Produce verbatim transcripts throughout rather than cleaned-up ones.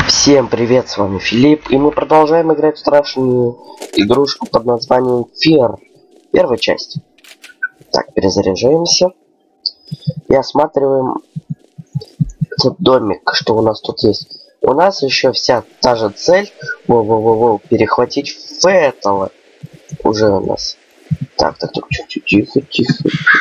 Всем привет, с вами Филипп, и мы продолжаем играть в страшную игрушку под названием Fear. Первая часть. Так, перезаряжаемся. И осматриваем этот домик, что у нас тут есть. У нас еще вся та же цель. Во-во-во-во, перехватить Феттала. Уже у нас. Так, так, так, тихо, тихо, тихо.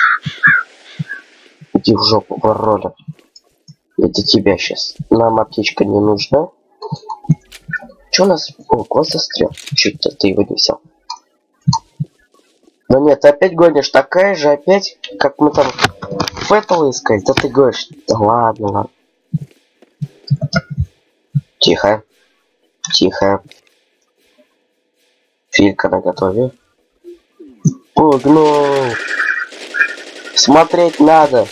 Иди в жопу, ворота. Это тебя сейчас. Нам аптечка не нужна. Че у нас? О, глаз застрял. Чуть-то ты его не взял. Да нет, ты опять гонишь. Такая же опять, как мы там Феттала искать. Да ты гонишь. Да ладно, ладно. Тихо. Тихо. Филька наготове. Погнал. Смотреть надо.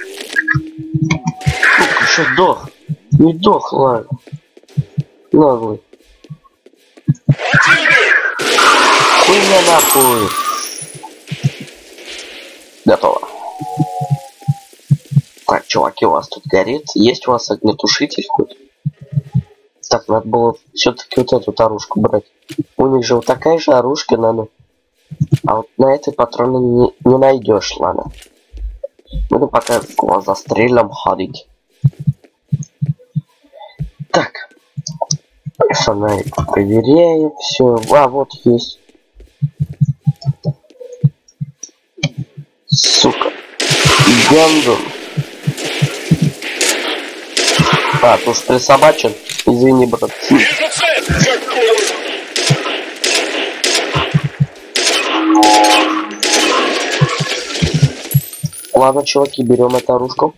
Фух, еще дох. Не дох, ладно. Наглый. Хуйня нахуй. Готово. Так, чуваки, у вас тут горит. Есть у вас огнетушитель хоть? Так, надо было все-таки вот эту оружку брать. У них же вот такая же оружка, надо. А вот на этой патроны не, не найдешь, ладно. Буду пока за стрелом ходить. Так. Фонарик проверяем. Все. А, вот есть. Сука. Гандон. А, ты уж присобачен. Извини, брат. Ладно, чуваки, берем эту оружку.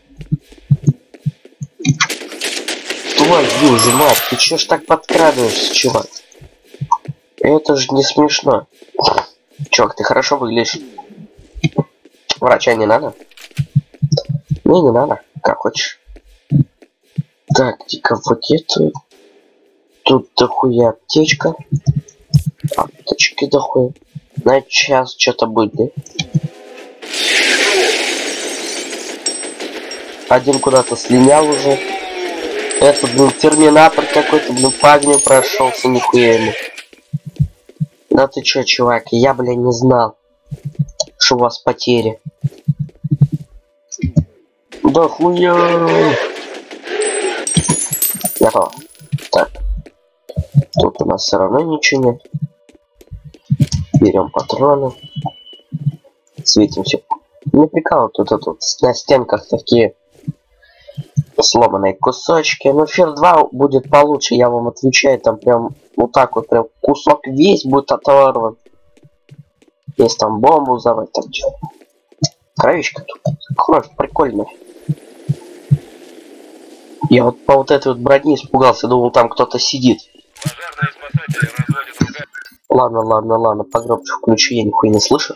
Твою же мать, ты чё ж так подкрадываешься, чувак? Это же не смешно. Чувак, ты хорошо выглядишь. Врача не надо? Не, не надо, как хочешь. Так, дико вот это. Тут дохуя аптечка. Аптечки дохуя. На час что-то будет, да? Один куда-то слинял уже. Этот, блин, терминатор какой-то, блин, по огню прошелся, нихуя ему. Да ты чё, чувак, я, блин, не знал, что у вас потери. Да хуя. Готово. Так. Тут у нас все равно ничего нет. Берем патроны. Светим все. Не прикалывай, тут, тут, тут на стенках такие сломанные кусочки. Но Fear два будет получше, я вам отвечаю. Там прям вот так вот, прям кусок весь будет оторван. Есть там бомбу взорвать, там что. Кровичка тут. Кровь прикольная. Я вот по вот этой вот броне испугался, думал, там кто-то сидит. Ладно, ладно, ладно, погромче включи, я нихуя не слышу.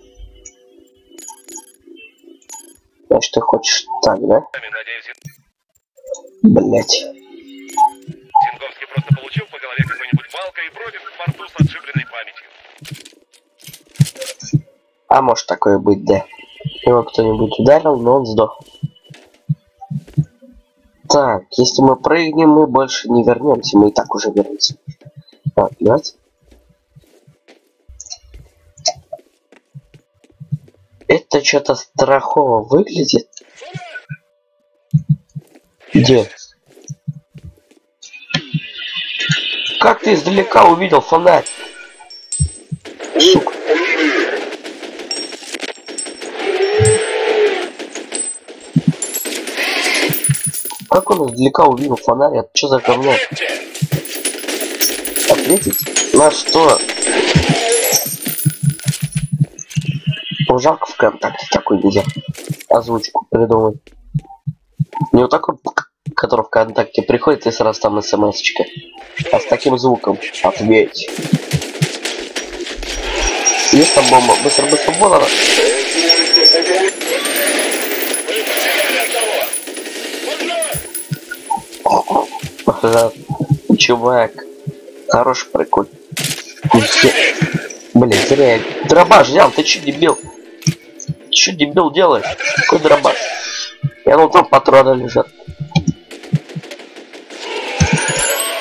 Значит, ты хочешь так, да? Блять. Зинговский просто получил по голове какой-нибудь палкой и бродит в порту с отшибленной памятью. А может такое быть, да. Его кто-нибудь ударил, но он сдох. Так, если мы прыгнем, мы больше не вернемся. Мы и так уже вернемся. Так, давайте. Это что-то страхово выглядит. Где? Как ты издалека увидел фонарь? Сука. Как он издалека увидел фонарь? Это что за говно? Ответить? На что? Жалко ВКонтакте такой нельзя озвучку придумать. Не вот такой, который ВКонтакте приходит и сразу там смс-очка. А с таким звуком. Ответь. Есть там бомба. Быстро, быстро, бомба. Чувак. Хороший прикол. Блин, зря. Дробаш взял, ты че, дебил? Че, дебил, делаешь? Какой дробаш? Я ну там патроны лежат.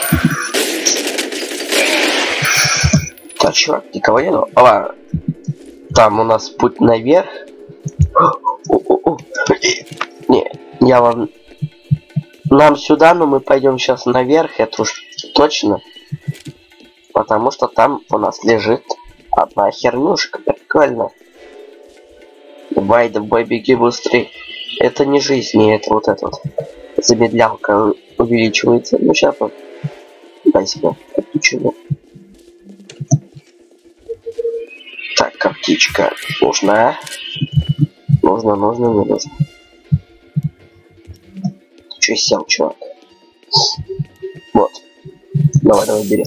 Так, чувак, никого нету. Ладно. Там у нас путь наверх. О-о-о. Не, я вам... Нам сюда, но мы пойдем сейчас наверх, это уж точно. Потому что там у нас лежит одна хернюшка. Прикольно. Давай, давай, беги быстрее. Это не жизнь, не это вот эта вот замедлялка увеличивается. Ну, сейчас вот. Дай себя отключу. Так, коптичка нужна. Нужно, нужно, не нужно. Ты че сел, чувак? Вот. Давай, давай, бери.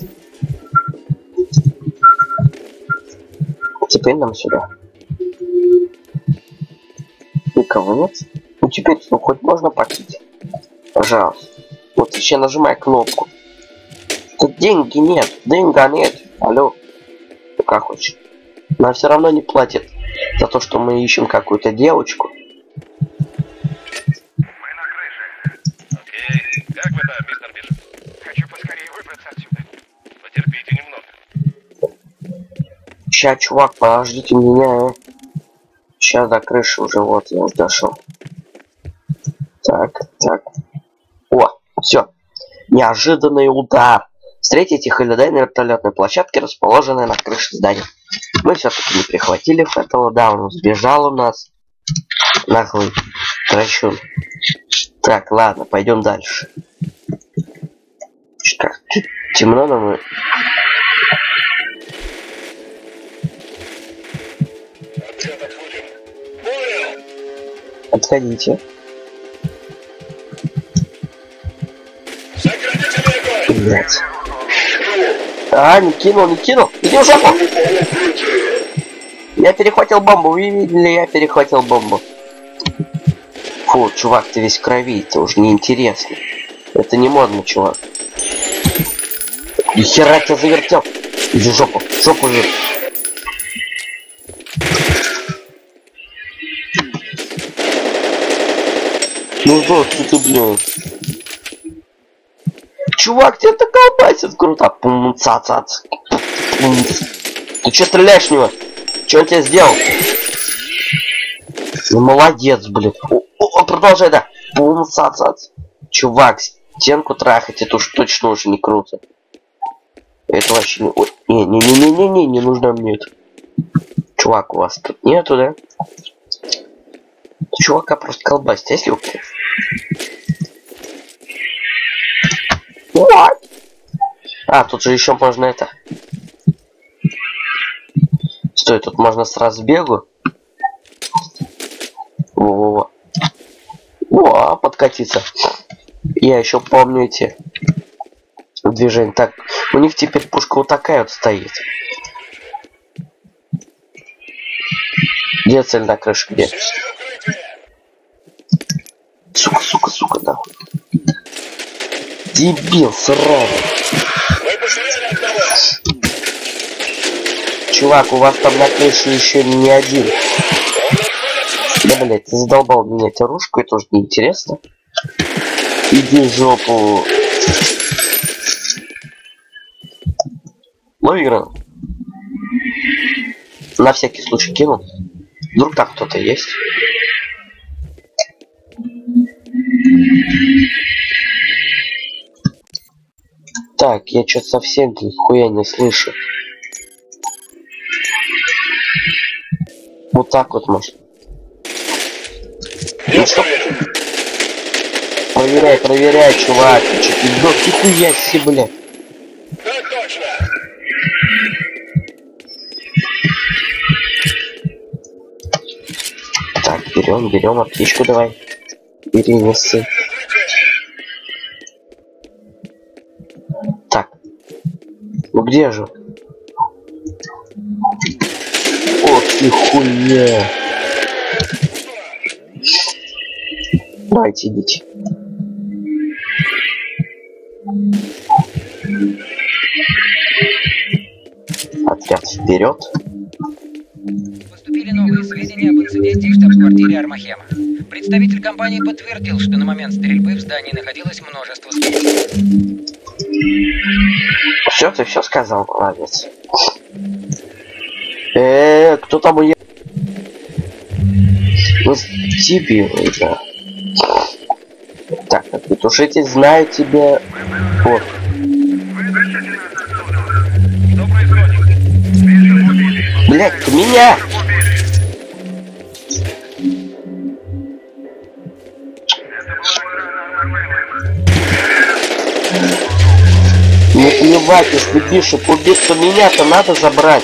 Теперь нам сюда. Никого нет? Ну теперь ну, хоть можно покинуть. Пожалуйста. Вот еще нажимай кнопку. Тут деньги нет. Деньга нет. Алло. Ну как хочешь. Нам все равно не платят за то, что мы ищем какую-то девочку. Мы на крыше. Окей. Как вы там, мистер Бишоп? Хочу поскорее выбраться отсюда. Потерпите немного. Ща, чувак, подождите меня. Сейчас до крыши уже, вот я уже дошел. Так, так. О, все. Неожиданный удар. Встретите Холидей на вертолетной площадке, расположенной на крыше здания. Мы все-таки не прихватили этого, да, он сбежал у нас. Наглый трощун. Так, ладно, пойдем дальше. Как темно, но мы... Отходите. Блять. А, не кинул, не кинул. Иди в жопу. Я перехватил бомбу. Вы видели, я перехватил бомбу. Фу, чувак, ты весь в крови. Это уже неинтересно. Это не модно, чувак. Нихера тебя завертел. Иди в жопу. В жопу же. Ну что ты, блин? Чувак, тебе это колбасит круто. Пум, ца, ца, ца. Пум. Ты че стреляешь в него? Че он тебе сделал? Ну, молодец, блин. О, о, продолжай, да. Пум, ца, ца, ца. Чувак, стенку трахать, это уж точно уже не круто. Это вообще не... Ой, не-не-не-не-не, не нужно мне это. Чувак, у вас тут нету, да? Чувака просто колбасит, если у тебя... What? А, тут же еще можно это. Стой, тут можно с разбегу. Во-во-во. О, подкатиться. Я еще помню эти движения. Так, у них теперь пушка вот такая вот стоит. Где цель на крыше? Где? Сука, сука, сука, нахуй. Дебил, сразу. Чувак, у вас там на крыше еще не один. Да, блять, ты задолбал менять оружку, это уже неинтересно. Иди в жопу. Лови гранату. На всякий случай кинул. Вдруг там кто-то есть. Так, я что-то совсем нихуя не слышу. Вот так вот, может. Ну что? Проверяй, проверяй, чувак. Ты что, ты сдох? Нихуя себе, бля. Так, берем, берем аптечку, давай. Бери, неси. Так. Ну где же? Ох ты хуйня. Давайте, идите. Отряд вперед. Поступили новые сведения об инциденте в штаб-квартире Армахема. Представитель компании подтвердил, что на момент стрельбы в здании находилось множество специалистов. Все, ты все сказал, молодец. Эээ, кто там уехал? Ну, дебилы, да. Так, петушитесь, знаю тебя. Вот. Что происходит? Блять, меня! Не плевать, если пишет убийство, меня-то надо забрать.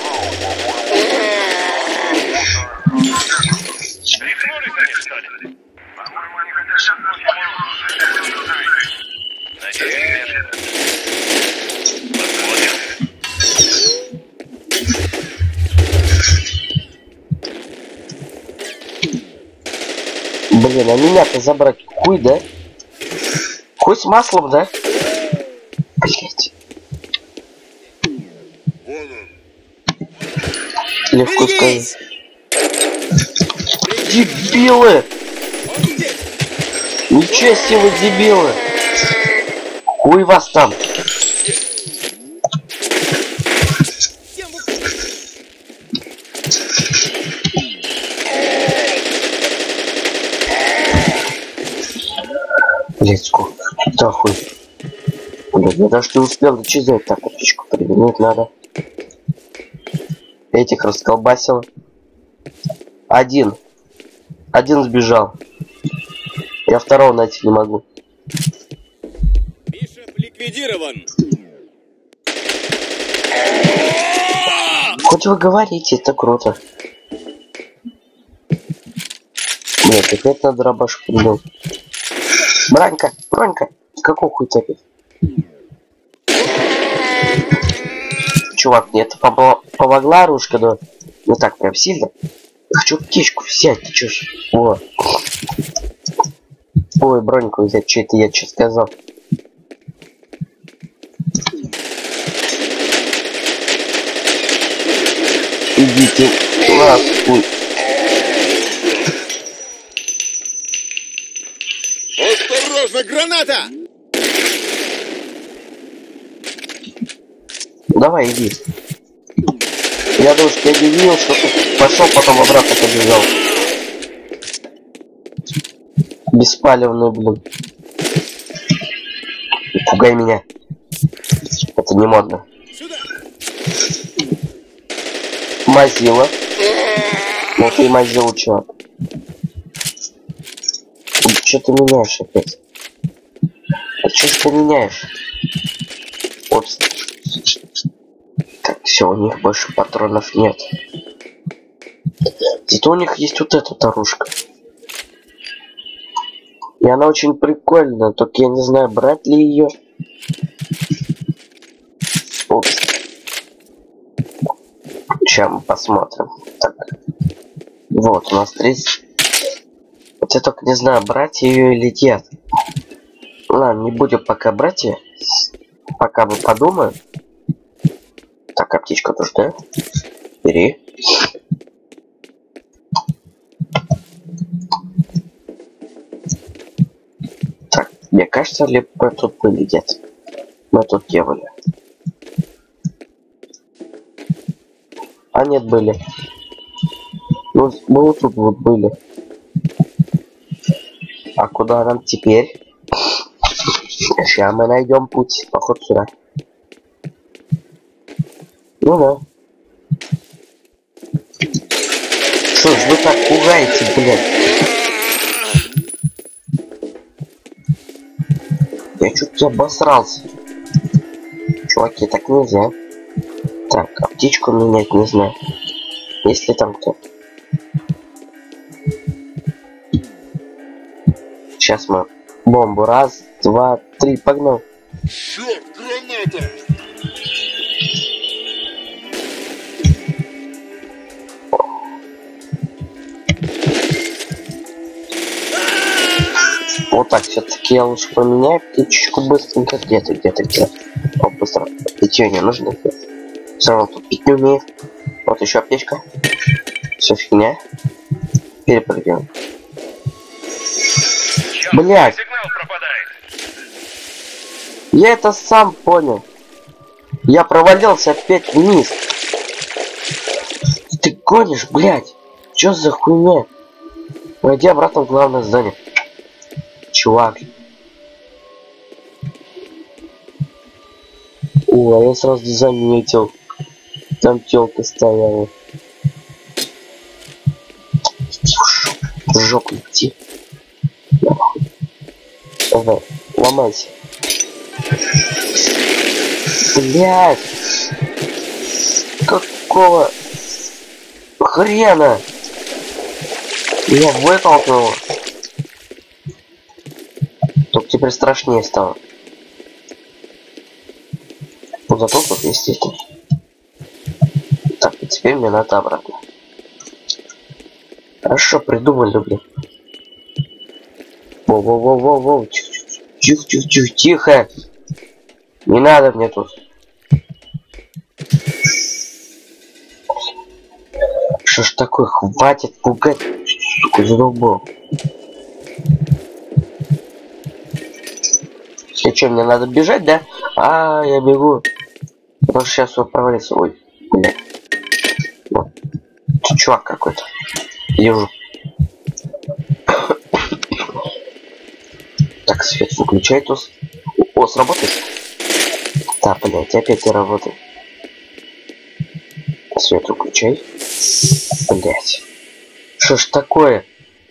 Рехнулись они, что ли? По-моему, они хотят шагнуть в Надеюсь, смешно. Посмотрим. Блин, а меня-то забрать хуй, да? Хуй с маслом, да? Блять. Легко сказать. Дебилы! Ничего себе вы, дебилы! Хуй вас там! Блять, сколько? Да хуй. Блять, я даже не успел дочизать. Так, птичку применить надо. Этих расколбасил. Один. Один сбежал. Я второго найти не могу. Бишоп ликвидирован. Хоть вы говорите, это круто. Нет, опять надо рабашку придумать. Бранька, Бранька, какого хуй опять? Чувак, мне это помогла, помогла оружка, но не так прям сильно. Хочу птичку взять, ты чё ж? О. Ой, броньку взять, что это я что сказал? Идите нахуй. Осторожно, граната! Давай, иди. Я думаю, что я не видел, что ты пошел, потом обратно побежал. Беспалевный, блин. Пугай меня. Это не модно. Сюда. Мазила. Ну ты мазил, чувак. Что ты меняешь опять? А что ж ты меняешь? Опс. Так, все, у них больше патронов нет. Зато у них есть вот эта оружка. И она очень прикольная, только я не знаю, брать ли ее. Опс. Сейчас мы посмотрим. Так. Вот, у нас тридцать. Вот я только не знаю, брать ее или нет. Ладно, не будем пока брать ее. Пока мы подумаем. Так, аптечка тоже, да? Бери. Так, мне кажется, ли мы тут были где-то? Мы тут делали. А нет, были. Ну, мы вот тут вот были. А куда нам теперь? Сейчас мы найдем путь. Поход сюда. Ну да. Что ж вы так пугаете, блядь? Я чуть обосрался. Чуваки, так нельзя. Так, аптечку менять не знаю. Есть ли там кто-то? Сейчас мы бомбу. Раз, два, три, погнал. Черт, граната! Вот так, все-таки я лучше поменяю птичку быстренько. Где ты, где ты, где? О, быстро. Питье не нужно. Все равно тут пить не умеет. Вот еще аптечка. Все фигня. Перепрыгиваем. Блять. Сигнал пропадает. Я это сам понял. Я провалился опять вниз. Ты гонишь, блядь? Чё за хуйня? Пойди обратно в главное здание. Чувак. О, а я сразу заметил. Там тёлка стояла. В жопу идти. Давай, ломайся. Блядь! Какого хрена? Я вытолкнул. Только теперь страшнее стало. Ну зато тут есть это. Так, и теперь мне надо обратно. Хорошо, придумали, блин. Воу-воу-воу-воу-воу. Тихо-тихо-тихо, тихо. Не надо мне тут. Что ж такое, хватит пугать, сука, задолбал. Если что, мне надо бежать, да? А, я бегу. Потому что сейчас он провалится. Ой, блядь. Вот. Чувак какой-то. Ежу. Так, свет выключай тут. О, сработает? Да, блядь, опять не работает. Свет выключай. Блять. Что ж такое?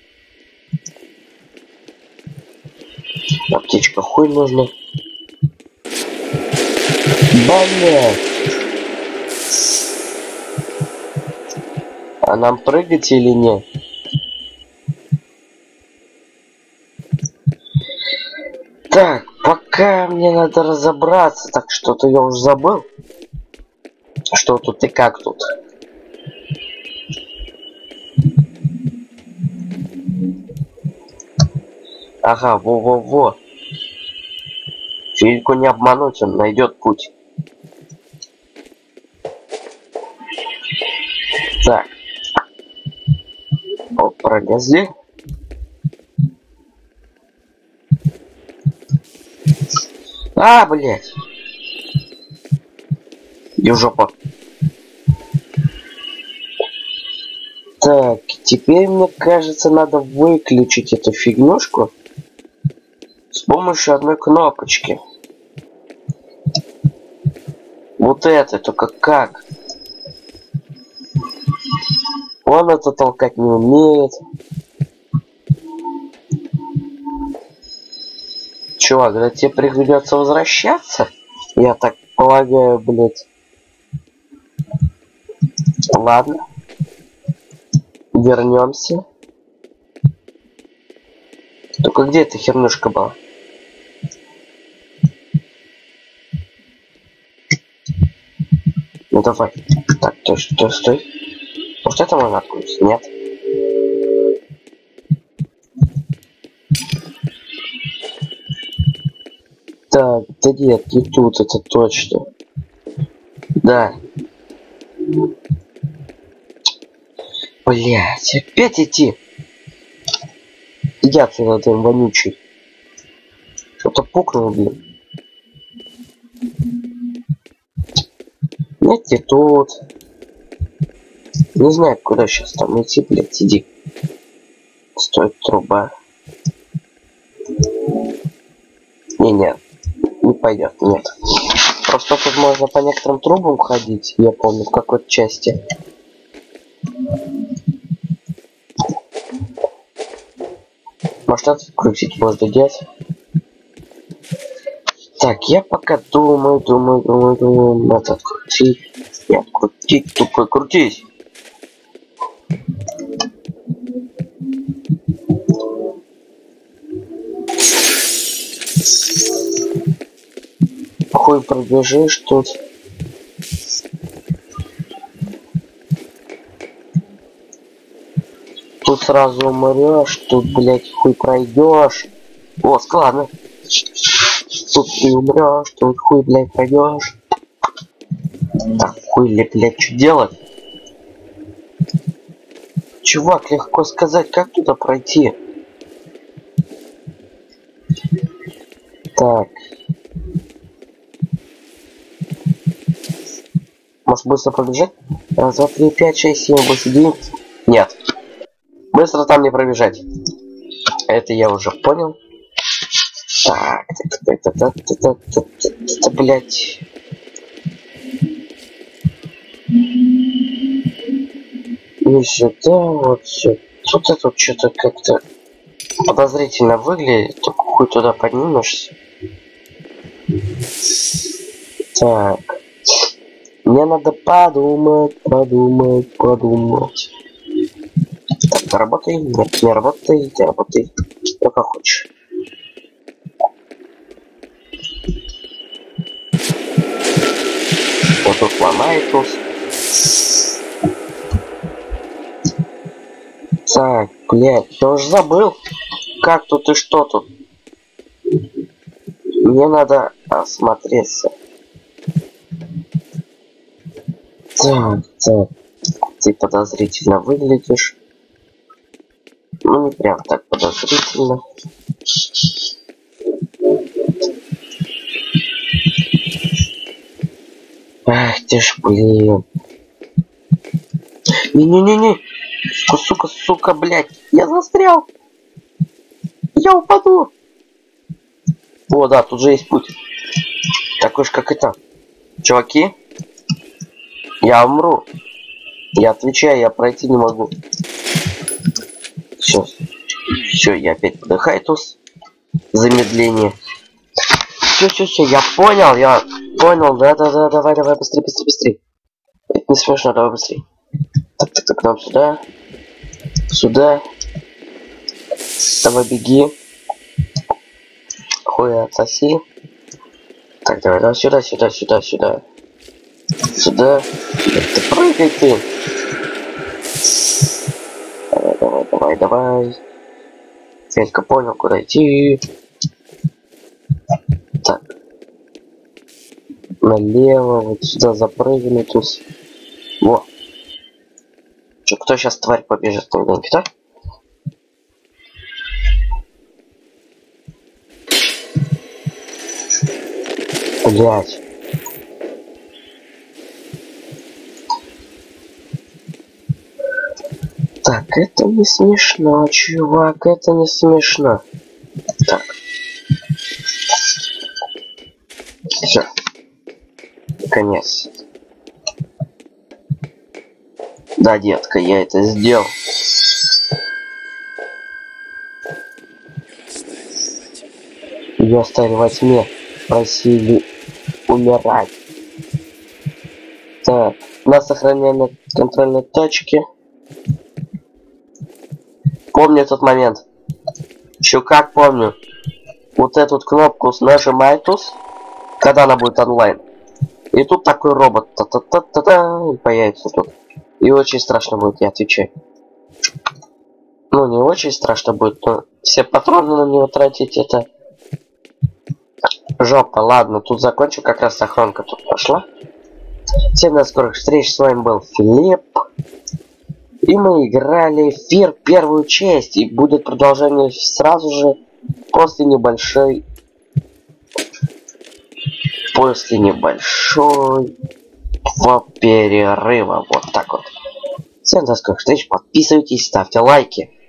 Аптечка хуй нужна. Блять. А нам прыгать или нет? Так, пока мне надо разобраться. Так, что-то я уже забыл. Что тут и как тут? Ага, во-во-во. Фильку не обмануть, он найдет путь. Так. О, пролезли. А, блядь. Иди в жопу. Так, теперь, мне кажется, надо выключить эту фигнюшку с помощью одной кнопочки. Вот это, только как? Он это толкать не умеет. Чувак, да тебе придется возвращаться? Я так полагаю, блядь. Ладно. Вернемся. Только где эта хернушка была? Ну давай. Так, то что, стой. Вот это можно открыть? Нет. Так, да нет, не тут, это точно. Да. Блять, опять идти. Иди отсюда, ты вонючий. Что-то пукнул, блин. Нет, не тут. Не знаю, куда сейчас там идти, блять, иди. Стоит труба. Не-не, не пойдет, нет. Просто тут можно по некоторым трубам ходить, я помню, в какой-то части. Может, это крутить можно делать? Так, я пока думаю, думаю, думаю, думаю, надо открутить. Не открутить, тупо крутись. Хуй пробежишь тут. Тут сразу умрешь, тут, блять, хуй пройдешь. О, складно. Тут ты умрешь, тут хуй, блять, пройдешь. Так, хуй ли, блять, что делать? Чувак, легко сказать, как туда пройти? Так. Может быстро пробежать? Раз, два, три, пять, шесть, семь, восемь, девять. Нет. Быстро там не пробежать. Это я уже понял. Так, это, это, это, это, это, блять. И сюда, вот сюда. Тут это что-то как-то подозрительно выглядит. Только хуй туда поднимешься. Так. Мне надо подумать, подумать, подумать. Так, работай, нет, не работай, не работай. Ну как хочешь. Вот тут ломает ус. Так, блядь, я уже забыл. Как тут и что тут? Мне надо осмотреться. Так, так. Ты подозрительно выглядишь. Ну, не прям так подозрительно. Ах ты ж, блин. Не-не-не-не. Сука, сука, сука, блядь. Я застрял. Я упаду. О, да, тут же есть путь. Такой же, как это. Чуваки. Я умру. Я отвечаю, я пройти не могу. Все. Все, я опять подыхаю тут. Замедление. Все, все, все, я понял, я понял. Да, да, да, давай, давай, быстрее, быстрее, быстрее. Это не смешно, давай быстрее. Так, так, так, нам сюда. Сюда. Давай, беги. Хуй отсоси. Так, давай, давай, сюда, сюда, сюда, сюда. Сюда. Ты прыгай ты. Давай, давай, давай, давай. Фелька понял, куда идти. Так. Налево, вот сюда запрыгнуть тут. Во. Че, кто сейчас тварь побежит на гонке, да? Блять. Так, это не смешно, чувак, это не смешно. Так. Все. Конец. Да, детка, я это сделал. Ее оставили во тьме. Просили умирать. Так. Нас сохраняем на контрольной точке. Помню этот момент. Еще как помню. Вот эту вот кнопку нажимай тут, когда она будет онлайн. И тут такой робот. Та-та-та-та-та, и появится тут. И очень страшно будет, я отвечаю. Ну, не очень страшно будет, но все патроны на него тратить, это жопа. Ладно, тут закончу, как раз охранка тут пошла. Всем до скорых встреч, с вами был Филипп. И мы играли в Фир первую часть, и будет продолжение сразу же после небольшой... После небольшого перерыва. Вот так вот. Всем до скорых встреч, подписывайтесь, ставьте лайки.